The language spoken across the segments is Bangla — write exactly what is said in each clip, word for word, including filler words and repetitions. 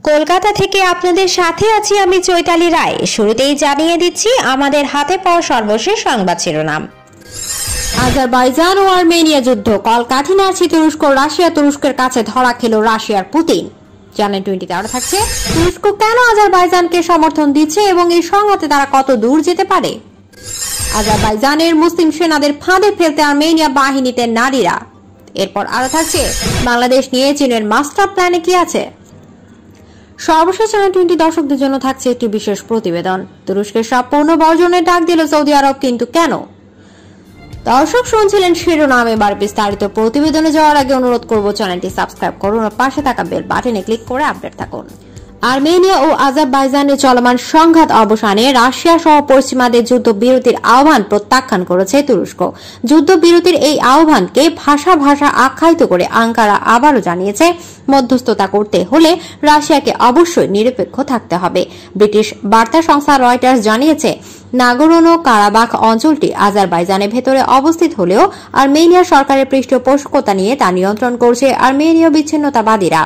কলকাতা থেকে আপনাদের সাথে আছি আমি চৈতালি রায়। শুরুতেই জানিয়ে দিচ্ছি আমাদের হাতে পাওয়া সর্বশেষ সংবাদ শিরোনাম। আজারবাইজান ও আর্মেনিয়া যুদ্ধ, কলকাঠি নাড়ছে তুরস্ক। রাশিয়া তুরস্কের কাছে ধরা খেল রাশিয়ার পুতিন। জানেন টোয়েন্টিতে আরো থাকছে তুরস্ক কেন আজারবাইজানকে সমর্থন দিচ্ছে এবং এই সংঘাতে তারা কত দূর যেতে পারে। আজারবাইজানের মুসলিম সেনাদের ফাঁদে ফেলতে আর্মেনিয়া বাহিনীতে নারীরা। এরপর আরো থাকছে বাংলাদেশ নিয়ে চীনের মাস্টার প্ল্যানে কি আছে। সর্বশেষ চ্যানেল টোয়েন্টি দর্শকদের জন্য থাকছে একটি বিশেষ প্রতিবেদন। তুরস্কের সব পণ্য বর্জনের ডাক দিল সৌদি আরব, কিন্তু কেন? দর্শক শুনছিলেন শিরোনাম, এবার বিস্তারিত প্রতিবেদনে যাওয়ার আগে অনুরোধ করব চ্যানেলটি সাবস্ক্রাইব করুন ও পাশে থাকা বেল বাটনে ক্লিক করে আপডেট থাকুন। আর্মেনিয়া ও আজারবাইজানে চলমান সংঘাত অবসানে রাশিয়া সহ পশ্চিমাদের যুদ্ধবিরতির আহ্বান প্রত্যাখ্যান করেছে তুরস্ক। যুদ্ধবিরতির এই আহ্বানকে ভাষা ভাষা আখ্যায়িত করে আঙ্কারা আবারও জানিয়েছে মধ্যস্থতা করতে হলে রাশিয়াকে অবশ্যই নিরপেক্ষ থাকতে হবে। ব্রিটিশ বার্তা সংস্থা রয়টার্স জানিয়েছে নাগরোনো কারাবাখ অঞ্চলটি আজারবাইজানের ভেতরে অবস্থিত হলেও আর্মেনিয়া সরকারের পৃষ্ঠপোষকতা নিয়ে তা নিয়ন্ত্রণ করছে আর্মেনীয় বিচ্ছিন্নতাবাদীরা।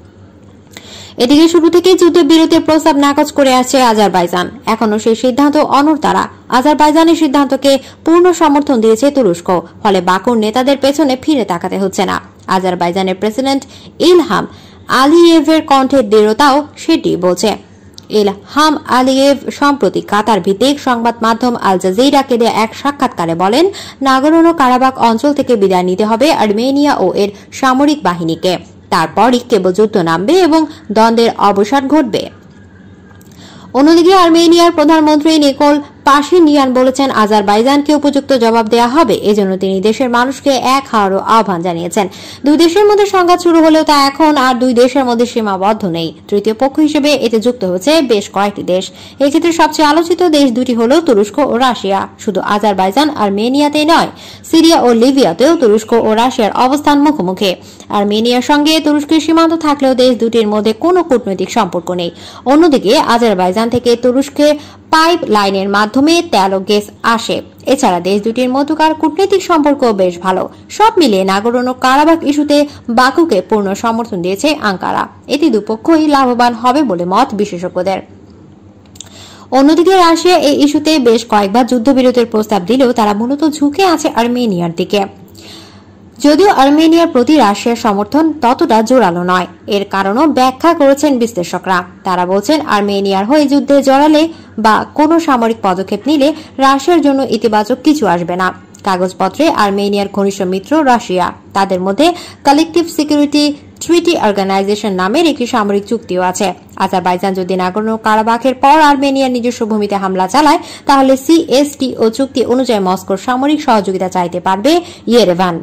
এদিকে শুরু থেকেই যুদ্ধবিরতির প্রস্তাব নাকচ করে আসছে আজারবাইজান। এখনো সেই সিদ্ধান্ত অনড় তারা। আজারবাইজানের সিদ্ধান্তকে পূর্ণ সমর্থন দিয়েছে তুরস্ক, ফলে বাকুর নেতাদের পেছনে ফিরে তাকাতে হচ্ছে না। আজারবাইজানের প্রেসিডেন্ট ইলহাম আলিয়েভের কণ্ঠের দৃঢ়তাও সেটি বলছে। ইলহাম আলিয়েভ সম্প্রতি কাতার ভিত্তিক সংবাদ মাধ্যম আল জাজিরাকে দেয়া এক সাক্ষাৎকারে বলেন, নাগরোনো কারাবাখ অঞ্চল থেকে বিদায় নিতে হবে আর্মেনিয়া ও এর সামরিক বাহিনীকে। তারপরই কেবল যুদ্ধ নামবে এবং দ্বন্দ্বের অবসান ঘটবে। অন্যদিকে আর্মেনিয়ার প্রধানমন্ত্রী নিকোল পাশিনিয়ান বলেছেন আজারবাইজানকে উপযুক্ত জবাব দেওয়া হবে। এজন্য তিনি দেশের মানুষকে এক হওয়ারও আহ্বান জানিয়েছেন। দুই দেশের মধ্যে সংঘাত শুরু হলেও তা এখন আর দুই দেশের মধ্যে সীমাবদ্ধ নেই। তৃতীয় পক্ষ হিসেবে এতে যুক্ত হচ্ছে বেশ কয়েকটি দেশ। এক্ষেত্রে সবচেয়ে আলোচিত দেশ দুটি হল তুরস্ক ও রাশিয়া। শুধু আজারবাইজান আর্মেনিয়াতেই নয়, সিরিয়া ও লিবিয়াতেও তুরস্ক ও রাশিয়ার অবস্থান মুখোমুখি। আর্মেনিয়ার সঙ্গে তুরস্কের সীমান্ত থাকলেও দেশ দুটির মধ্যে কোনো কূটনৈতিক সম্পর্ক নেই। অন্যদিকে আজারবাইজান থেকে তুরস্কের পাইপ লাইনের মাধ্যমে তেল ও গ্যাস আসে। এছাড়া দেশ দুটির মধ্যকার কূটনৈতিক সম্পর্ক বেশ ভালো। সব মিলিয়ে নাগরোনো কারাবাখ ইস্যুতে বাকুকে পূর্ণ সমর্থন দিয়েছে আঙ্কারা। এতে দুপক্ষই লাভবান হবে বলে মত বিশেষজ্ঞদের। অন্যদিকে রাশিয়া এই ইস্যুতে বেশ কয়েকবার যুদ্ধবিরতির প্রস্তাব দিলেও তারা মূলত ঝুঁকে আছে আর্মেনিয়ার দিকে। যদিও আর্মেনিয়ার প্রতি রাশিয়ার সমর্থন ততটা জোরালো নয়। এর কারণও ব্যাখ্যা করেছেন বিশ্লেষকরা। তারা বলছেন আর্মেনিয়ার হয়ে যুদ্ধে জড়ালে বা কোনো সামরিক পদক্ষেপ নিলে রাশিয়ার জন্য ইতিবাচক কিছু আসবে না। কাগজপত্রে আর্মেনিয়ার ঘনিষ্ঠ মিত্র রাশিয়া। তাদের মধ্যে কালেকটিভ সিকিউরিটি ট্রিটি অর্গানাইজেশন নামের একটি সামরিক চুক্তিও আছে। আজারবাইজান যদি নাগরোনো কারাবাখের পর আর্মেনিয়ার নিজস্ব ভূমিতে হামলা চালায়, তাহলে সিএসটি ও চুক্তি অনুযায়ী মস্কোর সামরিক সহযোগিতা চাইতে পারবে ইয়েরেভান।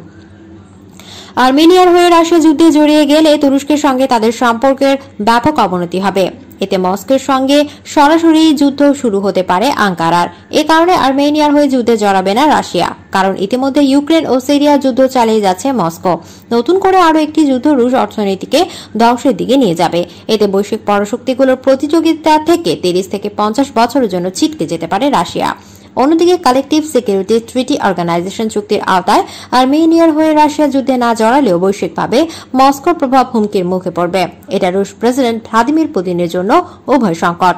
আর্মেনিয়ার হয়ে রাশিয়া যুদ্ধে জড়িয়ে গেলে তুরস্কের সঙ্গে তাদের সম্পর্কের ব্যাপক অবনতি হবে। এতে মস্কোর সঙ্গে সরাসরি যুদ্ধ শুরু হতে পারে আঙ্কারার। এ কারণে আর্মেনিয়ার হয়ে যুদ্ধে জড়াবে না রাশিয়া, কারণ ইতিমধ্যে ইউক্রেন ও সিরিয়া যুদ্ধ চালিয়ে যাচ্ছে মস্কো। নতুন করে আরো একটি যুদ্ধ রুশ অর্থনীতিকে ধ্বংসের দিকে নিয়ে যাবে। এতে বৈশ্বিক পরাশক্তিগুলোর প্রতিযোগিতা থেকে তিরিশ থেকে পঞ্চাশ বছরের জন্য ছিটকে যেতে পারে রাশিয়া। অন্যদিকে কালেকটিভ সিকিউরিটি ট্রিটি অর্গানাইজেশন চুক্তির আওতায় আর্মেনিয়ার হয়ে রাশিয়া যুদ্ধে না জড়ালেও বৈশ্বিকভাবে মস্কোর প্রভাব হুমকির মুখে পড়বে। এটা রুশ প্রেসিডেন্ট ভ্লাদিমির পুতিনের জন্য উভয় সংকট।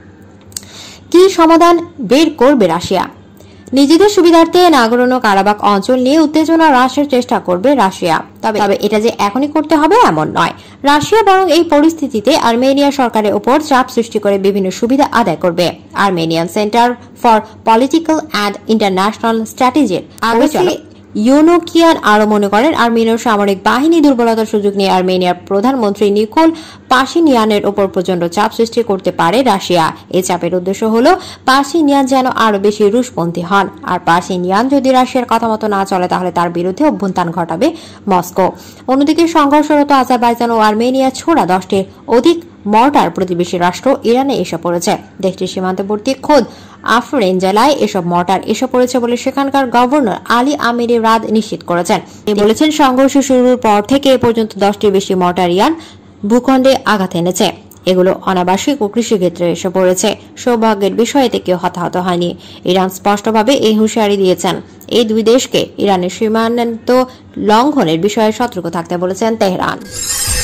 কি সমাধান বের করবে রাশিয়া? নিজেদের সুবিধার্থে নাগরোনো কারাবাখ অঞ্চল নিয়ে উত্তেজনা হ্রাসের চেষ্টা করবে রাশিয়া। তবে তবে এটা যে এখনই করতে হবে এমন নয়। রাশিয়া বরং এই পরিস্থিতিতে আর্মেনিয়া সরকারের উপর চাপ সৃষ্টি করে বিভিন্ন সুবিধা আদায় করবে। Armenian centre for political and international স্ট্র্যাটেজির আলোচনা ইউনোকিয়ান আরো মনে করেন আর্মেনিয়ার সামরিক বাহিনী দুর্বলতার সুযোগ নিয়ে আর্মেনিয়ার প্রধানমন্ত্রী নিকোল পাশিনিয়ানের উপর প্রচন্ড চাপ সৃষ্টি করতে পারে রাশিয়া। এই চাপের উদ্দেশ্য হল পাশিনিয়ান যেন আরো বেশি রুশপন্থী হন। আর পাশিনিয়ান যদি রাশিয়ার কথা মতো না চলে, তাহলে তার বিরুদ্ধে অভ্যুত্থান ঘটাবে মস্কো। অন্যদিকে সংঘর্ষরত আজারবাইজান ও আর্মেনিয়া ছোড়া দশটির অধিক মর্টার প্রতিবেশী রাষ্ট্র ইরানে এসে পড়েছে। দেশটির সীমান্তবর্তী খোদ আফরিন জেলায় এসব মর্টার এসে পড়েছে বলে সেখানকার গভর্নর আলী আমিরি রাদ নিশ্চিত করেছেন। তিনি বলেছেন, সংঘর্ষ শুরুর পর থেকে এ পর্যন্ত দশটির বেশি মর্টার ইরান ভূখণ্ডে আঘাত এনেছে। এগুলো অনাবাসিক ও কৃষিক্ষেত্রে এসে পড়েছে। সৌভাগ্যের বিষয়ে এতে কেউ হতাহত হয়নি। ইরান স্পষ্টভাবে এই হুঁশিয়ারি দিয়েছেন। এই দুই দেশকে ইরানের সীমান্ত লঙ্ঘনের বিষয়ে সতর্ক থাকতে বলেছেন তেহরান।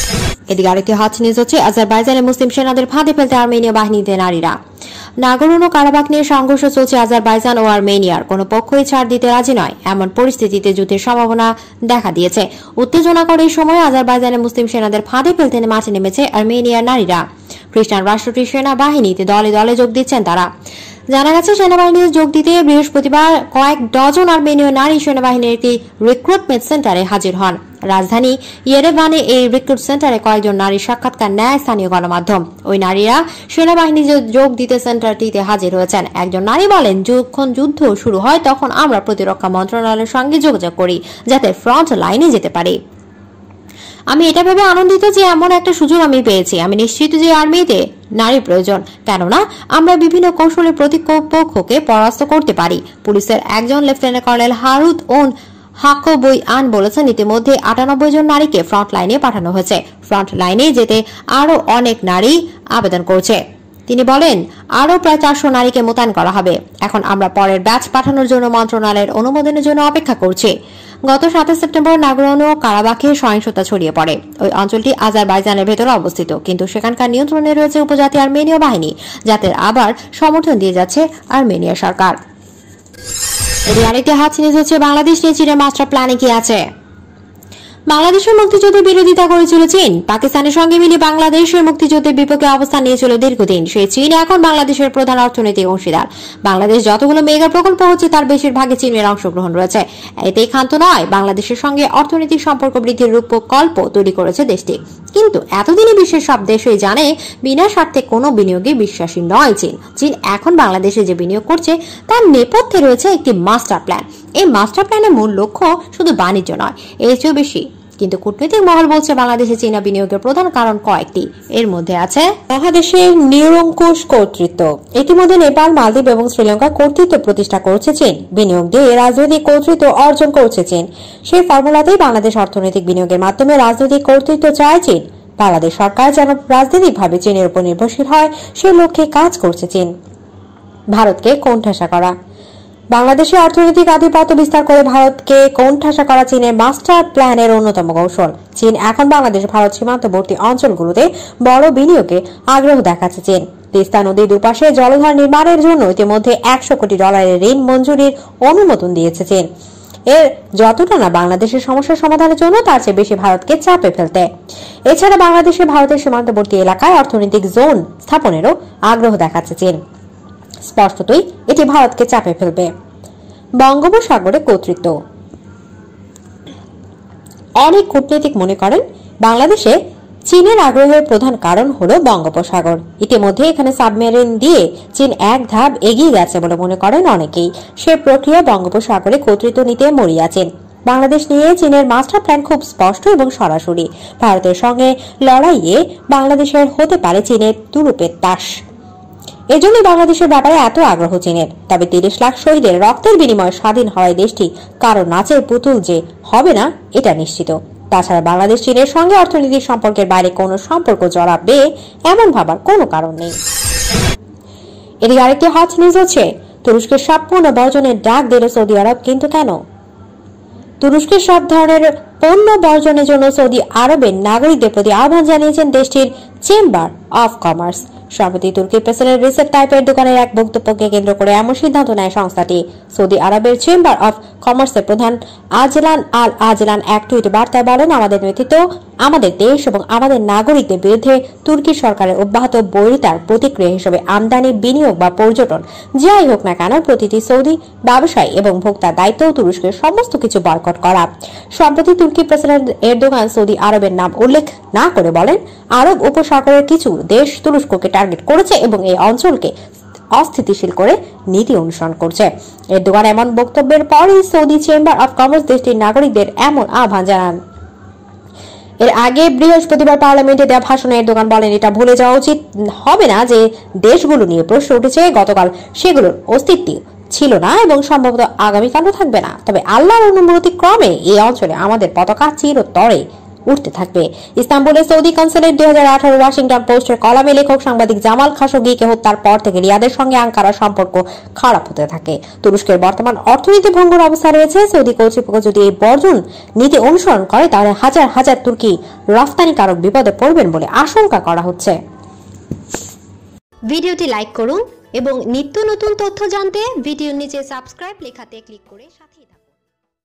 এদিকে আরেকটি হট নিউজ হচ্ছে আজারবাইজানে মুসলিম সেনাদের ফাঁদে ফেলতে আর্মেনীয় বাহিনীতে নারীরা। নাগোর্নো কারাবাখ নিয়ে সংঘর্ষ চলছে আজারবাইজান ও আর্মেনিয়ার কোনো পক্ষই ছাড় দিতে রাজি নয়। এমন পরিস্থিতিতে যুদ্ধের সম্ভাবনা দেখা দিয়েছে। উত্তেজনাকর এই সময় আজারবাইজানে মুসলিম সেনাদের ফাঁদে ফেলতে মাঠে নেমেছে আর্মেনিয়ার নারীরা। খ্রিস্টান রাষ্ট্রটির সেনাবাহিনীতে দলে দলে যোগ দিচ্ছেন তারা। জানা গেছে সেনাবাহিনীতে যোগ দিতে বৃহস্পতিবার কয়েক ডজন আর্মেনীয় নারী সেনাবাহিনীর একটি রিক্রুটমেন্ট সেন্টারে হাজির হন। রাজধানী ইয়েরেভানে এই রিক্রুট সেন্টারে কয়েকজন নারী সাক্ষাৎকার নেয় স্থানীয় গণমাধ্যম। ওই নারীরা সেনাবাহিনীতে যোগ দিতে সেন্টারটিতে হাজির হয়েছেন। একজন নারী বলেন, যখন যুদ্ধ শুরু হয় তখন আমরা প্রতিরক্ষা মন্ত্রণালয়ের সঙ্গে যোগাযোগ করি যাতে ফ্রন্ট লাইনে যেতে পারি। আমি এটা ভেবে আনন্দিত যে এমন একটা সুযোগ আমি পেয়েছি। আমি নিশ্চিত যে আর্মিতে নারী প্রয়োজন, কেননা আমরা বিভিন্ন কৌশলে প্রতিপক্ষকে পরাস্ত করতে পারি। পুলিশের একজন lieutenant colonel Harutyun Hakobyan বলেছেন, ইতিমধ্যে আটানব্বই জন নারীকে ফ্রন্ট লাইনে পাঠানো হয়েছে। ফ্রন্ট লাইনে যেতে আরো অনেক নারী আবেদন করছে। তিনি বলেন, আরো প্রায় চারশো নারীকে মোতায়েন করা হবে। এখন আমরা পরের ব্যাচ পাঠানোর জন্য মন্ত্রণালয়ের অনুমোদনের জন্য অপেক্ষা করছি। গত সাতাশ সেপ্টেম্বর নাগোর্নো কারাবাখে সহিংসতা ছড়িয়ে পড়ে। ওই অঞ্চলটি আজারবাইজানের ভেতরে অবস্থিত, কিন্তু সেখানকার নিয়ন্ত্রণে রয়েছে উপজাতি আর্মেনীয় বাহিনী, যাদের আবার সমর্থন দিয়ে যাচ্ছে আর্মেনিয়া সরকার। এর আরেকটি হাত নিউজ হচ্ছে বাংলাদেশ নিয়ে চীনের মাস্টার প্ল্যানে কি আছে। বাংলাদেশের মুক্তিযুদ্ধের বিরোধিতা করেছিল চীন। পাকিস্তানের সঙ্গে মিলে বাংলাদেশের মুক্তিযুদ্ধের বিপক্ষে অবস্থান নিয়েছিল দীর্ঘদিন। সেই চীন এখন বাংলাদেশের প্রধান অর্থনৈতিক অংশীদার। বাংলাদেশ যতগুলো মেগা প্রকল্প হচ্ছে তার বেশিরভাগে চীনের অংশগ্রহণ রয়েছে। এতেই ক্ষান্ত নয়, বাংলাদেশের সঙ্গে অর্থনৈতিক সম্পর্ক বৃদ্ধির রূপকল্প তৈরি করেছে দেশটি। কিন্তু এতদিনে বিশ্বের সব দেশই জানে বিনা স্বার্থে কোনো বিনিয়োগে বিশ্বাসী নয় চীন। চীন এখন বাংলাদেশে যে বিনিয়োগ করছে তার নেপথ্যে রয়েছে একটি মাস্টার প্ল্যান। এই মাস্টার প্ল্যানের মূল লক্ষ্য শুধু বাণিজ্য নয়, এর চেয়েও বেশি। কিন্তু কূটনৈতিক মহল বলছে বাংলাদেশে চীনা বিনিয়োগের প্রধান কারণ কয়েকটি। এর মধ্যে আছে মহাদেশের নিরঙ্কুশ কর্তৃত্ব। ইতিমধ্যে নেপাল, মালদ্বীপ এবং শ্রীলঙ্কা কর্তৃত্ব প্রতিষ্ঠা করছে চীন। বিনিয়োগ দিয়ে রাজনৈতিক কর্তৃত্ব অর্জন করছে চীন। সেই ফর্মুলাতেই বাংলাদেশ অর্থনৈতিক বিনিয়োগের মাধ্যমে রাজনৈতিক কর্তৃত্ব চায় চীন। বাংলাদেশ সরকার যেন রাজনৈতিকভাবে চীনের উপর নির্ভরশীল হয় সে লক্ষ্যে কাজ করছে চীন। ভারতকে কোণঠাসা করা। বাংলাদেশে অর্থনৈতিক আধিপত্য বিস্তার করে ভারতকে কোণঠাসা করা চীনের মাস্টার প্ল্যানের অন্যতম কৌশল। চীন এখন বাংলাদেশ ভারত সীমান্তবর্তী অঞ্চলগুলোতে বড় বিনিয়োগে আগ্রহ দেখাচ্ছে চীন। তিস্তা নদীর দুপাশে জলধার নির্মাণের জন্য ইতিমধ্যে একশো কোটি ডলারের ঋণ মঞ্জুরির অনুমোদন দিয়েছে চীন। এর যতটা না বাংলাদেশের সমস্যার সমাধানের জন্য তার চেয়ে বেশি ভারতকে চাপে ফেলতে। এছাড়া বাংলাদেশে ভারতের সীমান্তবর্তী এলাকায় অর্থনৈতিক জোন স্থাপনেরও আগ্রহ দেখাচ্ছে চীন। স্পষ্টতই এটি ভারতকে চাপে ফেলবে। বঙ্গোপসাগরে কর্তৃত্ব। অনেক কূটনীতিক মনে করেন বাংলাদেশে চীনের আগ্রহের প্রধান কারণ হলো বঙ্গোপসাগর। ইতিমধ্যে এখানে সাবমেরিন দিয়ে চীন এক ধাপ এগিয়ে গেছে বলে মনে করেন অনেকেই। সে প্রক্রিয়া বঙ্গোপসাগরে কর্তৃত্ব নিতে মরিয়া চীন। বাংলাদেশ নিয়ে চীনের মাস্টার প্ল্যান খুব স্পষ্ট এবং সরাসরি। ভারতের সঙ্গে লড়াইয়ে বাংলাদেশের হতে পারে চীনের তুরুপের তাস। এজন্যই বাংলাদেশের ব্যাপারে এত আগ্রহ চীনের। তবে তিরিশ লাখ শহীদের রক্তের বিনিময়ে স্বাধীন হওয়ায় দেশটি কারো নাচের পুতুল যে হবে না এটা নিশ্চিত। তাছাড়া বাংলাদেশ চীনের সঙ্গে অর্থনৈতিক সম্পর্কের বাইরে কোনো সম্পর্ক জড়াবে এমন ভাবার কোনো কারণ নেই। এদিকে আরেকটি হট নিউজ হচ্ছে তুরস্কের সব পণ্য বর্জনের ডাক দিল সৌদি আরব, কিন্তু কেন? তুরস্কের সব ধরনের পণ্য বর্জনের জন্য সৌদি আরবের নাগরিকদের প্রতি আহ্বান জানিয়েছেন দেশটির চেম্বার অফ কমার্স। সম্প্রতি তুর্কির প্রেসিডেন্ট রিসেপ তাইপের দোকানের এক বক্তব্যকে কেন্দ্র করে এমন সিদ্ধান্ত নেয় সংস্থাটি। সৌদি আরবের চেম্বার অফ কমার্সের প্রধান আজলান আল আজলান এক টুইট বার্তায় বলেন, আমাদের নেতৃত্ব আমাদের দেশ এবং আমাদের নাগরিকদের বিরুদ্ধে তুর্কি সরকারের অব্যাহত বৈরিতার প্রতিক্রিয়া হিসেবে আমদানি, বিনিয়োগ বা পর্যটন যাই হোক না কেন প্রতিটি সৌদি ব্যবসায়ী এবং ভোক্তার দায়িত্ব তুরস্কের সমস্ত কিছু বয়কট করা। সম্প্রতি তুর্কি প্রেসিডেন্ট এরদোগান সৌদি আরবের নাম উল্লেখ না করে বলেন, আরব উপসাগরের কিছু দেশ তুরস্ককে টার্গেট করেছে এবং এই অঞ্চলকে অস্থিতিশীল করে নীতি অনুসরণ করছে। এরদোগান এমন বক্তব্যের পরই সৌদি চেম্বার অফ কমার্স দেশটির নাগরিকদের এমন আহ্বান জানান। এর আগে বৃহস্পতিবার পার্লামেন্টে দেওয়া ভাষণে এরদোগান বলেন, এটা ভুলে যাওয়া উচিত হবে না যে দেশগুলো নিয়ে প্রশ্ন উঠেছে গতকাল সেগুলোর অস্তিত্ব ছিল না এবং সম্ভবত আগামীকালও থাকবে না। তবে আল্লাহর অনুমতি ক্রমে এই অঞ্চলে আমাদের পতাকা চিরতরে উঠতে থাকবে। ইস্তাম্বুলের সৌদি কনসুলেট দুই হাজার আঠারো ওয়াশিংটন পোস্টের কলামে লেখক সাংবাদিক জামাল খাশোগিকে হত্যার পর থেকে রিয়াদের সঙ্গে আঙ্কারার সম্পর্ক খারাপ হতে থাকে। তুরস্কের বর্তমান অর্থনীতি ভঙ্গুর অবস্থা রয়েছে। সৌদি কর্তৃপক্ষ যদি এই বর্জন নীতি অনুসরণ করে তাহলে হাজার হাজার তুর্কি রফতানিকারক বিপদে পড়বেন বলে আশঙ্কা করা হচ্ছে। ভিডিওটি লাইক করুন এবং নিত্য নতুন তথ্য জানতে ভিডিওর নিচে সাবস্ক্রাইব লেখাতে ক্লিক করে সাথেই থাকুন।